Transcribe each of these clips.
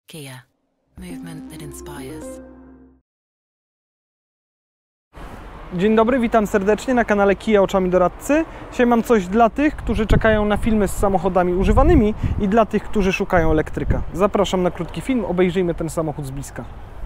Kia. Movement that inspires. Dzień dobry, witam serdecznie na kanale Kia Oczami Doradcy. Dzisiaj mam coś dla tych, którzy czekają na filmy z samochodami używanymi i dla tych, którzy szukają elektryka. Zapraszam na krótki film, obejrzyjmy ten samochód z bliska.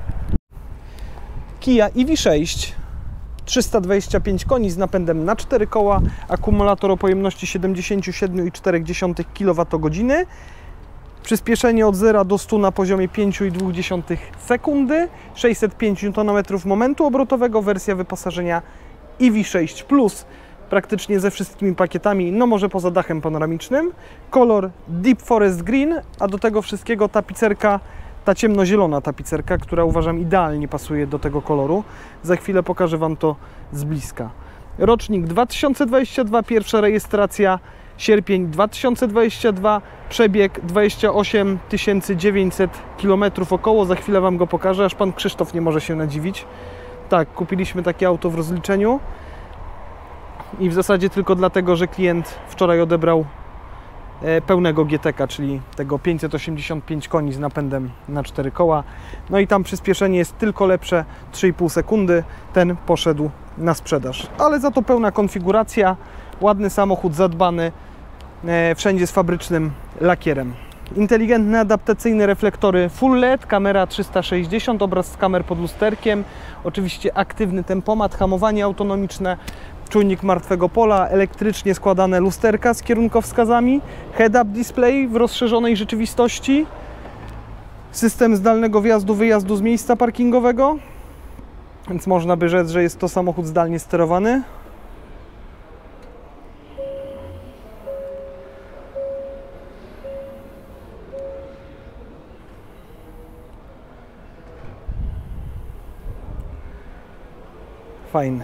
Kia EV6, 325 koni z napędem na 4 koła, akumulator o pojemności 77,4 kWh, przyspieszenie od 0 do 100 na poziomie 5,2 sekundy, 605 Nm momentu obrotowego, wersja wyposażenia EV6 Plus, praktycznie ze wszystkimi pakietami, no może poza dachem panoramicznym, kolor Deep Forest Green, a do tego wszystkiego tapicerka, ta ciemnozielona tapicerka, która uważam idealnie pasuje do tego koloru. Za chwilę pokażę Wam to z bliska. Rocznik 2022, pierwsza rejestracja, sierpień 2022, przebieg 28 900 km około. Za chwilę Wam go pokażę, aż Pan Krzysztof nie może się nadziwić. Tak, kupiliśmy takie auto w rozliczeniu i w zasadzie tylko dlatego, że klient wczoraj odebrał pełnego GTK, czyli tego 585 koni z napędem na 4 koła. No i tam przyspieszenie jest tylko lepsze, 3,5 sekundy. Ten poszedł na sprzedaż. Ale za to pełna konfiguracja, ładny samochód, zadbany, wszędzie z fabrycznym lakierem. Inteligentne, adaptacyjne reflektory Full LED, kamera 360, obraz z kamer pod lusterkiem, oczywiście aktywny tempomat, hamowanie autonomiczne, czujnik martwego pola, elektrycznie składane lusterka z kierunkowskazami, head-up display w rozszerzonej rzeczywistości, system zdalnego wjazdu-wyjazdu z miejsca parkingowego, więc można by rzec, że jest to samochód zdalnie sterowany. Fajny.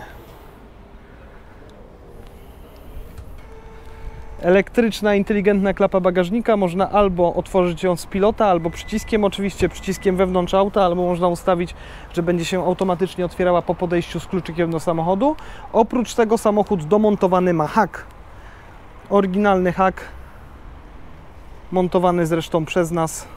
Elektryczna, inteligentna klapa bagażnika. Można albo otworzyć ją z pilota, albo przyciskiem, oczywiście przyciskiem wewnątrz auta, albo można ustawić, że będzie się automatycznie otwierała po podejściu z kluczykiem do samochodu. Oprócz tego samochód domontowany ma hak. Oryginalny hak, montowany zresztą przez nas.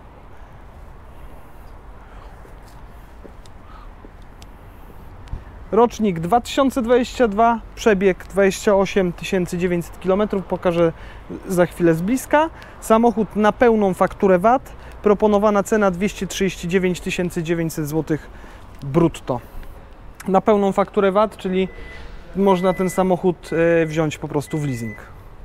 Rocznik 2022, przebieg 28 900 km, pokażę za chwilę z bliska. Samochód na pełną fakturę VAT, proponowana cena 239 900 zł brutto. Na pełną fakturę VAT, czyli można ten samochód wziąć po prostu w leasing.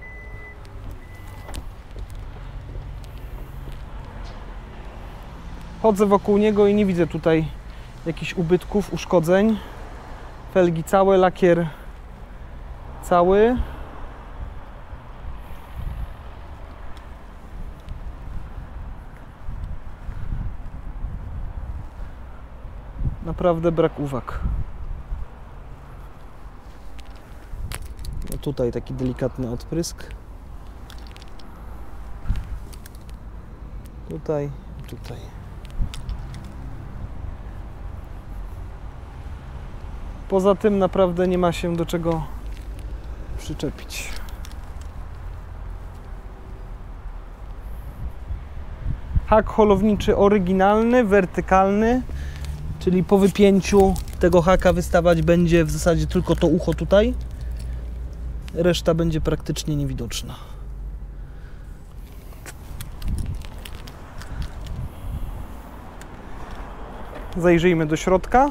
Chodzę wokół niego i nie widzę tutaj jakichś ubytków, uszkodzeń. Felgi całe, lakier cały. Naprawdę brak uwag. No tutaj taki delikatny odprysk. Tutaj. Poza tym naprawdę nie ma się do czego przyczepić. Hak holowniczy oryginalny, wertykalny, czyli po wypięciu tego haka wystawać będzie w zasadzie tylko to ucho tutaj. Reszta będzie praktycznie niewidoczna. Zajrzyjmy do środka.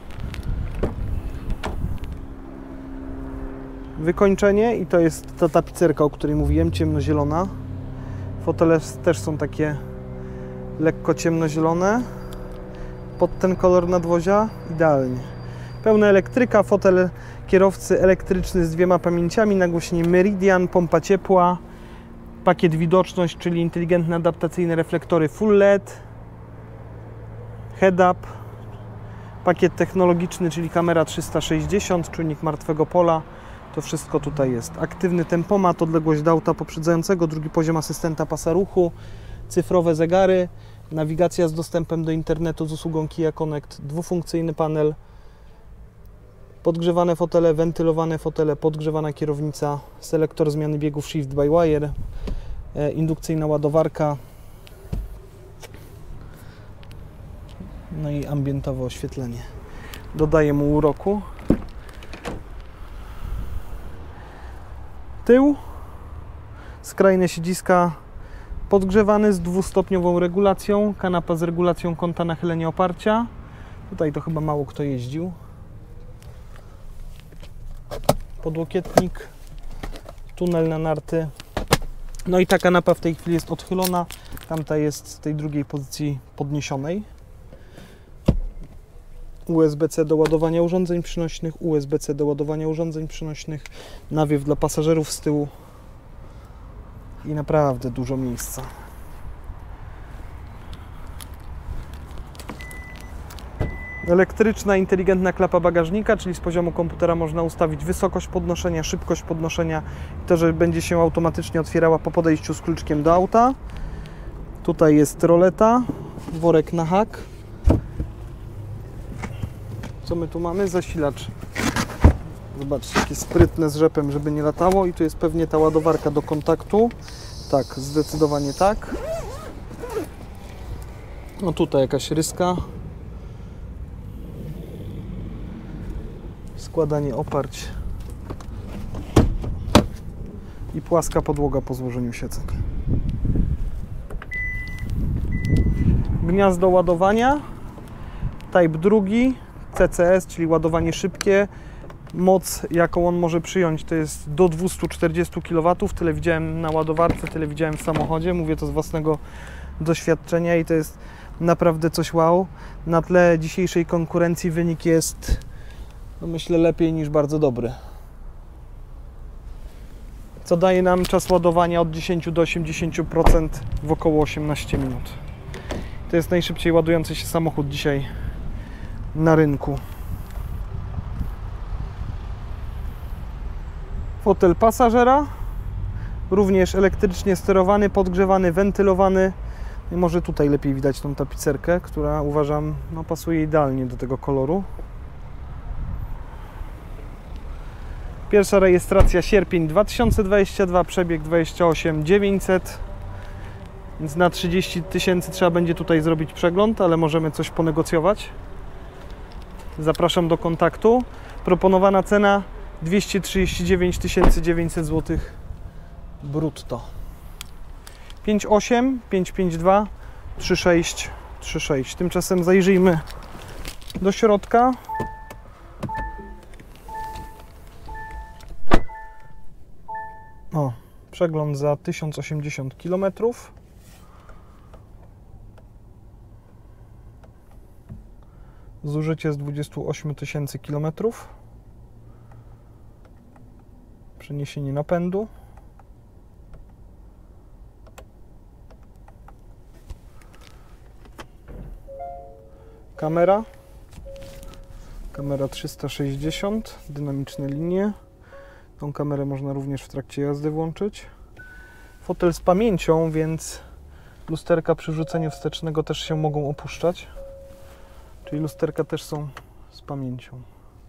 Wykończenie i to jest ta tapicerka, o której mówiłem, ciemnozielona. Fotele też są takie lekko ciemnozielone. Pod ten kolor nadwozia idealnie. Pełna elektryka, fotel kierowcy elektryczny z 2 pamięciami, nagłośnienie Meridian, pompa ciepła, pakiet widoczność, czyli inteligentne adaptacyjne reflektory Full LED, head-up, pakiet technologiczny, czyli kamera 360, czujnik martwego pola. To wszystko tutaj jest. Aktywny tempomat, odległość do auta poprzedzającego, drugi poziom asystenta pasa ruchu, cyfrowe zegary, nawigacja z dostępem do internetu z usługą Kia Connect, dwufunkcyjny panel, podgrzewane fotele, wentylowane fotele, podgrzewana kierownica, selektor zmiany biegów Shift by Wire, indukcyjna ładowarka, No i ambientowe oświetlenie dodaje mu uroku. Tył, skrajne siedziska podgrzewany z dwustopniową regulacją, kanapa z regulacją kąta nachylenia oparcia. Tutaj to chyba mało kto jeździł. Podłokietnik, tunel na narty. No i ta kanapa w tej chwili jest odchylona, tamta jest z tej drugiej pozycji podniesionej. USB-C do ładowania urządzeń przynośnych, USB-C do ładowania urządzeń przynośnych, nawiew dla pasażerów z tyłu i naprawdę dużo miejsca. Elektryczna, inteligentna klapa bagażnika, czyli z poziomu komputera można ustawić wysokość podnoszenia, szybkość podnoszenia i to, że będzie się automatycznie otwierała po podejściu z kluczkiem do auta. Tutaj jest roleta, worek na hak. Co my tu mamy? Zasilacz. Zobaczcie, jakie sprytne z rzepem, żeby nie latało. I tu jest pewnie ta ładowarka do kontaktu. Tak, zdecydowanie tak. No tutaj jakaś ryska. Składanie oparć. I płaska podłoga po złożeniu siedzeń. Gniazdo ładowania. Type 2. CCS, czyli ładowanie szybkie. Moc, jaką on może przyjąć, to jest do 240 kW. Tyle widziałem na ładowarce, tyle widziałem w samochodzie. Mówię to z własnego doświadczenia i to jest naprawdę coś wow. Na tle dzisiejszej konkurencji wynik jest, no myślę, lepiej niż bardzo dobry. Co daje nam czas ładowania od 10 do 80% w około 18 minut. To jest najszybciej ładujący się samochód dzisiaj na rynku. Fotel pasażera, również elektrycznie sterowany, podgrzewany, wentylowany. I może tutaj lepiej widać tą tapicerkę, która uważam, no, pasuje idealnie do tego koloru. Pierwsza rejestracja sierpień 2022, przebieg 28 900, więc na 30 000 trzeba będzie tutaj zrobić przegląd, ale możemy coś ponegocjować. Zapraszam do kontaktu. Proponowana cena 239 900 zł brutto. 58 552 3636. Tymczasem zajrzyjmy do środka. O, przegląd za 1080 km. Zużycie z 28 000 km. Przeniesienie napędu. Kamera. Kamera 360, dynamiczne linie. Tą kamerę można również w trakcie jazdy włączyć. Fotel z pamięcią, więc lusterka przy wrzuceniu wstecznego też się mogą opuszczać. Czyli lusterka też są z pamięcią.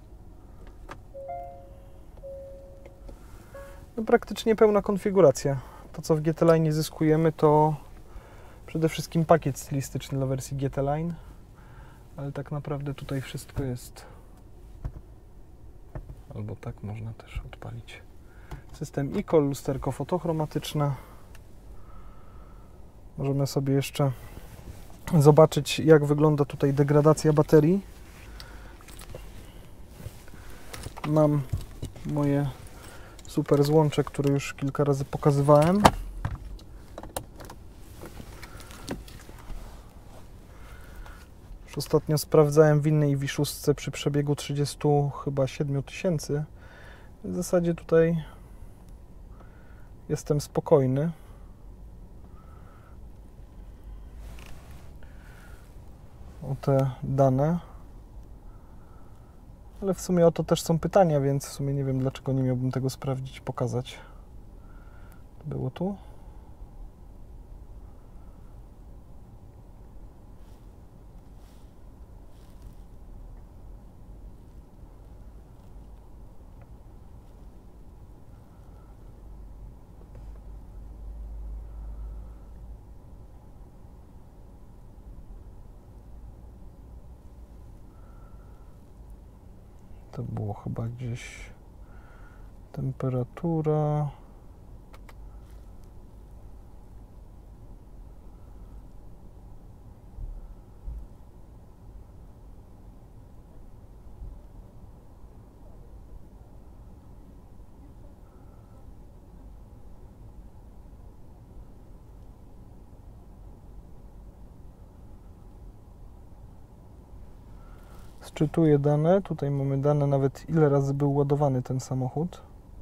No, praktycznie pełna konfiguracja. To, co w GT Line zyskujemy, to przede wszystkim pakiet stylistyczny dla wersji GT Line, ale tak naprawdę tutaj wszystko jest. Albo tak można też odpalić. System e-call, lusterko fotochromatyczne. Możemy sobie jeszcze zobaczyć, jak wygląda tutaj degradacja baterii. Mam moje super złącze, które już kilka razy pokazywałem. Już ostatnio sprawdzałem w innej Wiszustce przy przebiegu 37 000. W zasadzie tutaj jestem spokojny. O te dane. Ale w sumie o to też są pytania, więc w sumie nie wiem, dlaczego nie miałbym tego sprawdzić, pokazać. Było tu? To było chyba gdzieś temperatura. Sczytuję dane. Tutaj mamy dane nawet ile razy był ładowany ten samochód.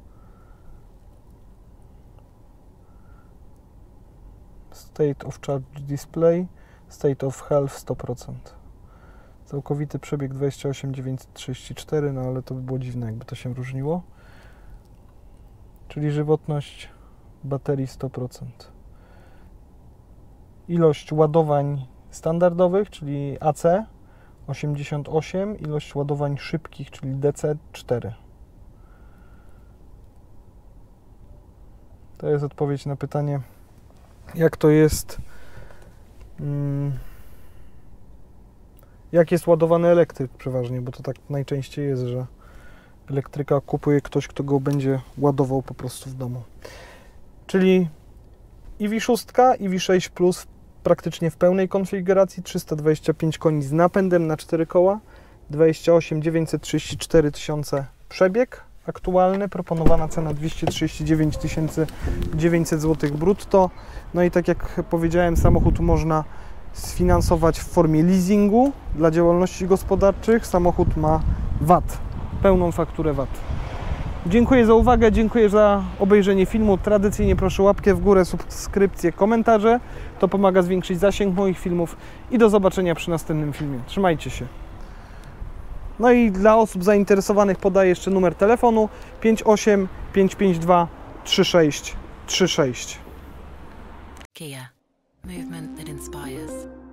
State of charge display, state of health 100%. Całkowity przebieg 28,934, no ale to by było dziwne, jakby to się różniło. Czyli żywotność baterii 100%. Ilość ładowań standardowych, czyli AC 88, ilość ładowań szybkich, czyli DC 4. To jest odpowiedź na pytanie, jak to jest, jak jest ładowany elektryk przeważnie, bo to tak najczęściej jest, że elektryka kupuje ktoś, kto go będzie ładował po prostu w domu. Czyli EV6 i EV6 Plus praktycznie w pełnej konfiguracji, 325 koni z napędem na 4 koła, 28 934 tysiące przebieg aktualny, proponowana cena 239 900 zł brutto. No i tak jak powiedziałem, samochód można sfinansować w formie leasingu dla działalności gospodarczych. Samochód ma VAT, pełną fakturę VAT. Dziękuję za uwagę, dziękuję za obejrzenie filmu. Tradycyjnie proszę łapkę w górę, subskrypcję, komentarze. To pomaga zwiększyć zasięg moich filmów i do zobaczenia przy następnym filmie. Trzymajcie się. No i dla osób zainteresowanych podaję jeszcze numer telefonu 58 552 3636. Kia. Movement that inspires.